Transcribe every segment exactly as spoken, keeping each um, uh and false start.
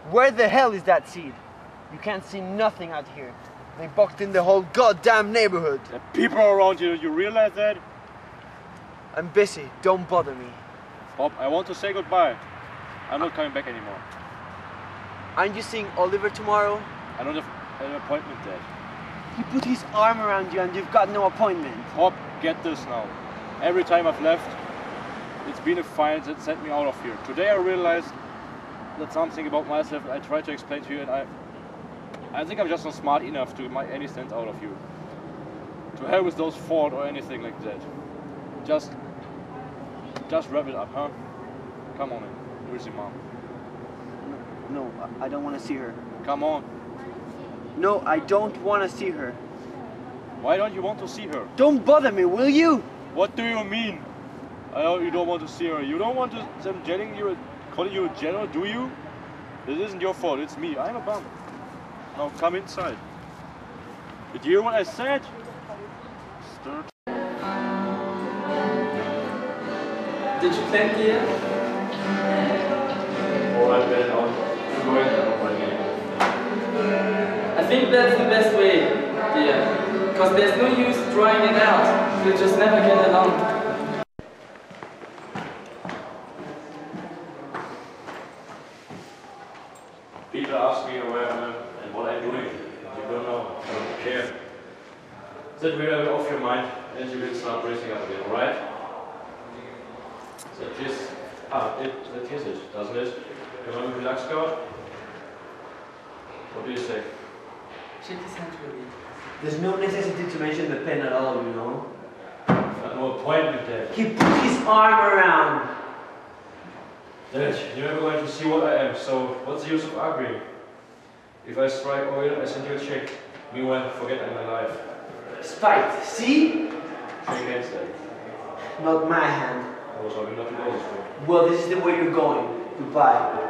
Where the hell is that seed? You can't see nothing out here. They boxed in the whole goddamn neighborhood. The people around you, you realize that? I'm busy, don't bother me. Bob, I want to say goodbye. I'm not coming back anymore. Aren't you seeing Oliver tomorrow? I don't have an appointment, Dad. He put his arm around you and you've got no appointment. Bob, get this now. Every time I've left, it's been a fire that sent me out of here. Today I realized that something about myself I tried to explain to you, and I I think I'm just not smart enough to make any sense out of you. To hell with those Ford or anything like that. Just, just wrap it up, huh? Come on in. Where's your mom? No, I don't want to see her. Come on. No, I don't want to see her. Why don't you want to see her? Don't bother me, will you? What do you mean? I know you don't want to see her. You don't want to, them getting you, calling you a general, do you? This isn't your fault, it's me. I'm a bum. Now come inside. Did you hear what I said? Start. Did you plan here? Or I bet I'll go ahead again. I think that's the best way, dear. Because there's no use trying it out. You'll just never get along. People ask me where I am and what I'm doing. You don't know. I don't care. That will off your mind and you will start breathing up again, alright? That is, ah, it, that is it, doesn't it? Can I relax, God? What do you say? Shake his hand really. There's no necessity to mention the pen at all, you know. I've got no appointment there. He put his arm around. Dad, you're never going to see what I am, so what's the use of arguing? If I strike oil, I send you a check. Meanwhile, forget I'm alive. Spite, see? Shake hands, Dad. Not my hand. I was hoping not to go this way. Well, this is the way you're going. Goodbye.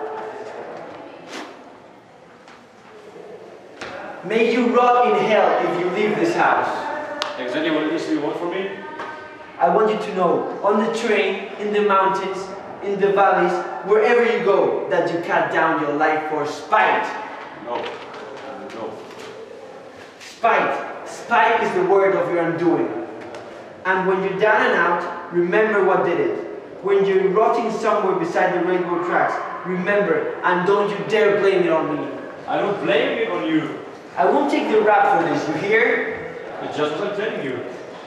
May you rot in hell if you leave this house. Exactly what it is you want from me? I want you to know, on the train, in the mountains, in the valleys, wherever you go, that you cut down your life for spite. No. No. Spite. Spite is the word of your undoing. And when you're down and out, remember what did it. When you're rotting somewhere beside the railroad tracks, remember, and don't you dare blame it on me. I don't blame it on you. I won't take the rap for this, you hear? It's just what I'm telling you.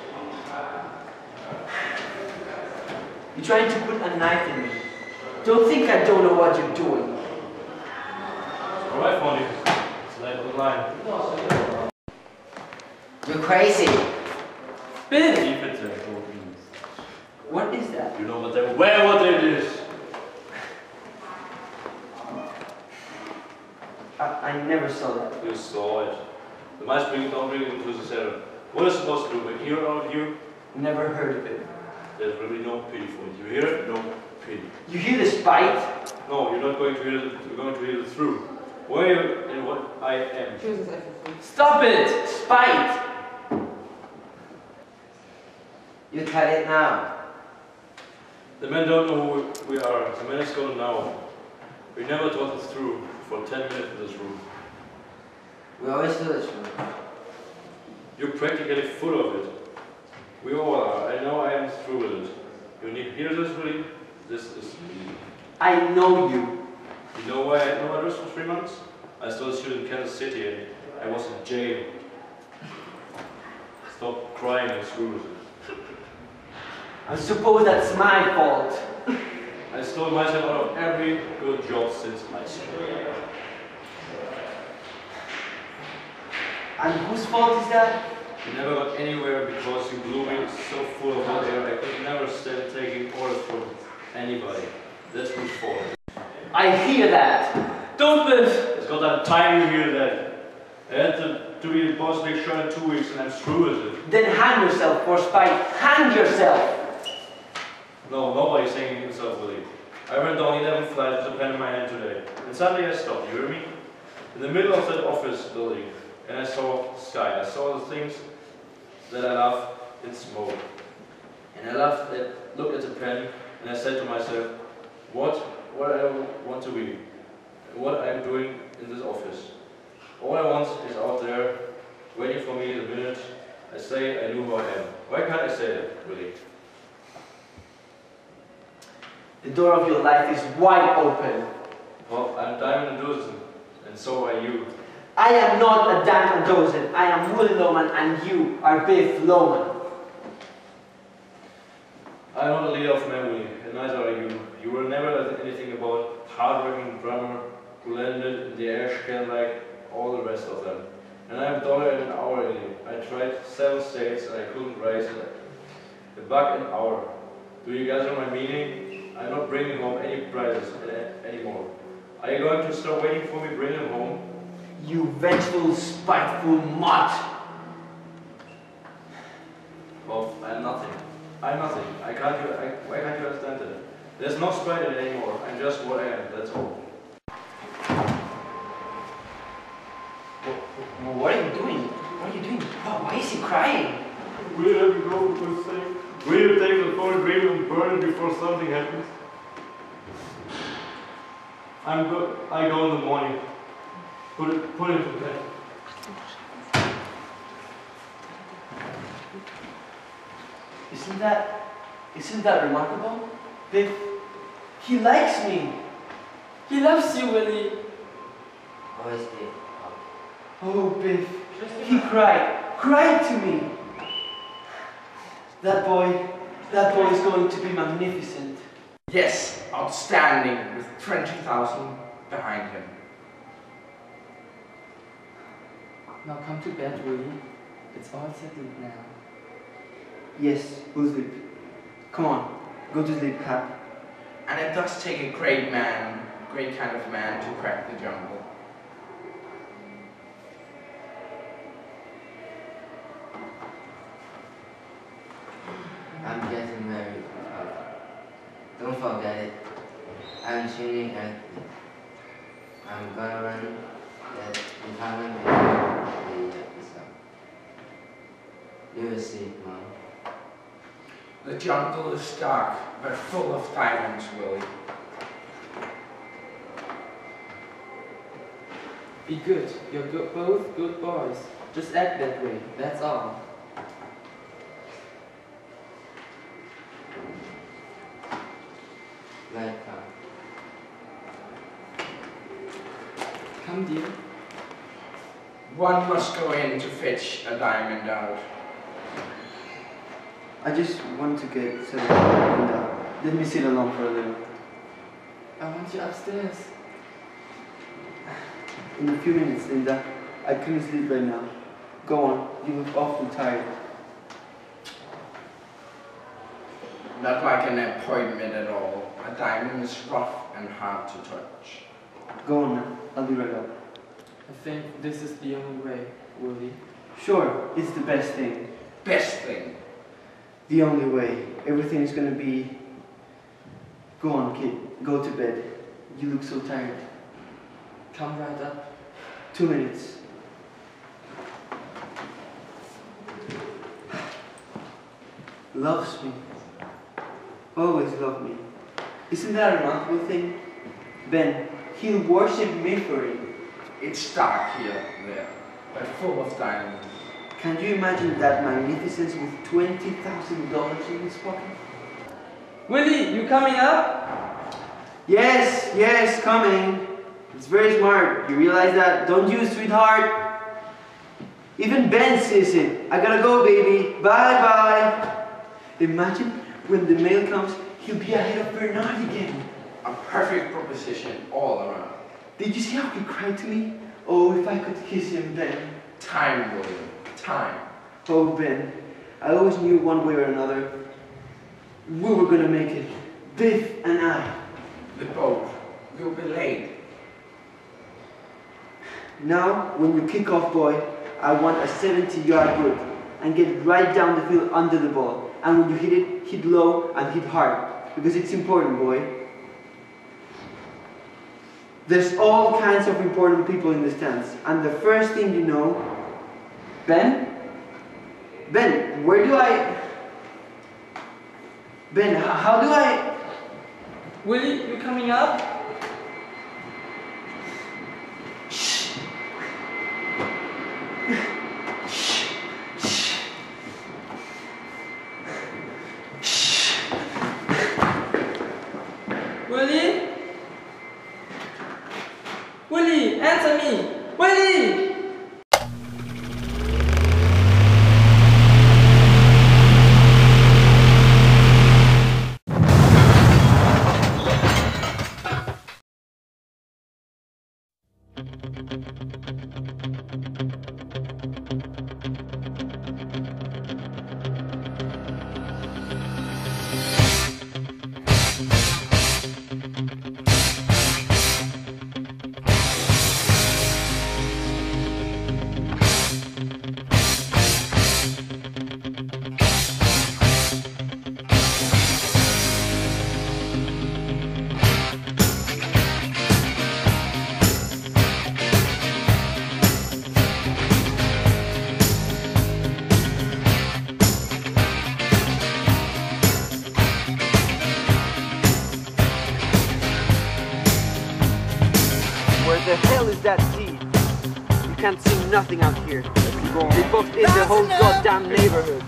You're trying to put a knife in me. Don't think I don't know what you're doing. Alright, Molly. It's late on the line. You're crazy. Bill! Keep it there. What is that? You know what they where what it is. I, I never saw that. You saw it. The mice bring don't bring it into the cellar. What is it supposed to do? Make hero out of you? Never heard of it. There's really no pity for it. You hear it? No pity. You hear the spite? No, you're not going to hear it. You're going to hear it through. Where you and what I am. Stop it! Spite! You cut it now. The men don't know who we are. The men is gone now. We never thought it through for ten minutes in this room. We always do this room. You're practically full of it. We all are. I know I am through with it. You need to hear this really? This is me. I know you. You know why I had no address for three months? I started shooting in Kansas City and I was in jail. Stop crying and screw with it. I suppose that's my fault. I stole myself out of every good job since high school. And whose fault is that? You never got anywhere because you blew me so full of hot air I could never stand taking orders from anybody. That's whose fault. I hear that. Don't live! It's got that time you hear that. I had to, to be the boss next show in two weeks and I'm through with it. Then hang yourself for spite. Hang yourself! No, nobody's hanging himself with it. I went down eleven flights with a pen in my hand today. And suddenly I stopped, you hear me? In the middle of that office building. And I saw sky. I saw the things that I love in smoke. And I loved that, looked at the pen and I said to myself, what, what I want to be. what I'm doing in this office. All I want is out there, waiting for me the minute I say I knew who I am. Why can't I say that, really? The door of your life is wide open. Well, I'm diamond a dozen, and so are you. I am not a dime a dozen. I am Willie Loman and you are Biff Loman. I'm not a leader of memory, and neither are you. You were never anything about hard-working drummer who landed in the air scale like all the rest of them. And I'm a dollar an hour in you. I tried seven states and I couldn't raise a buck an hour. Do you guys know my meaning? I'm not bringing home any prizes anymore. Are you going to start waiting for me, bring them home? You vengeful, spiteful mutt! Well, I'm nothing. I'm nothing. I can't. I, why can't you understand it? There's no spite in it anymore. I'm just what I am. That's all. What, what are you doing? What are you doing? Oh, why is he crying? We have to go for the same. We'll take the phone, we will burn it before something happens. I'm go. I go in the morning. Put it. Put it to bed. Isn't that, isn't that remarkable? Biff, he likes me. He loves you, Willie. Always did. Oh, Biff, he cried, cried to me. That boy, that boy is going to be magnificent. Yes, outstanding, with twenty thousand behind him. Now come to bed, Willie. It's all settled now. Yes, we'll sleep. Come on, go to sleep, Cap. And it does take a great man, great kind of man to crack the jungle. I'm getting married. Don't forget it. I'm changing everything. I'm gonna run that retirement before the year is up. You will see, Mom. The jungle is dark, but full of diamonds, Willie. Be good. You're go both good boys. Just act that way. That's all. Like, uh, Come, dear. One must go in to fetch a diamond out. I just want to get settled and uh, let me sit alone for a little. I want you upstairs. In a few minutes, Linda. I couldn't sleep right now. Go on, you look awful tired. Not like an appointment at all. A diamond is rough and hard to touch. Go on now, I'll be right up. I think this is the only way, Willie. Sure, it's the best thing. Best thing. The only way. Everything is gonna be... Go on, kid. Go to bed. You look so tired. Come right up. Two minutes. Loves me. Always loved me. Isn't that a remarkable thing? Ben, he'll worship me for it. It's dark here, there, but full of diamonds. Can you imagine that magnificence with twenty thousand dollars in his pocket? Willie, you coming up? Yes, yes, coming. It's very smart. You realize that, don't you, sweetheart? Even Ben says it. I gotta go, baby. Bye-bye. Imagine when the mail comes, he'll be ahead of Bernard again. A perfect proposition all around. Did you see how he cried to me? Oh, if I could kiss him, Ben. Time, William. Time. Oh, Ben. I always knew one way or another we were gonna make it. Biff and I. The boat will be late. Now, when you kick off, boy, I want a seventy yard grip and get right down the field under the ball. And when you hit it, hit low and hit hard. Because it's important, boy. There's all kinds of important people in the stands. And the first thing you know... Ben? Ben, where do I... Ben, how do I... Willie, you coming up? answer me! Willie! Where the hell is that seed? You can't see nothing out here. They booked in the whole goddamn neighborhood.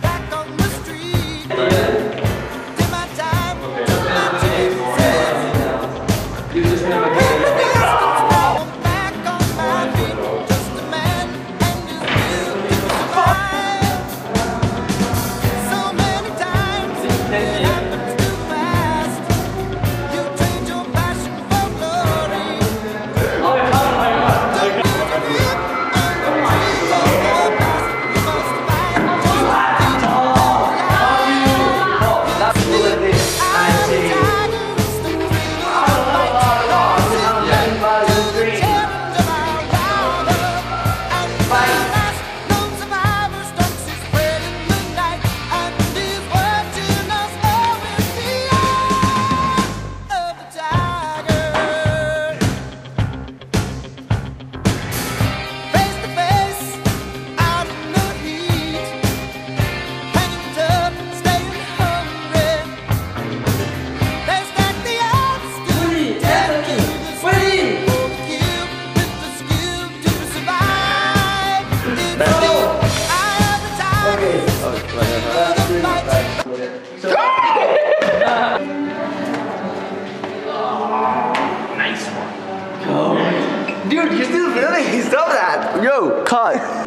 You just never get it. Dude, you're still filming? Stop that! Yo, cut!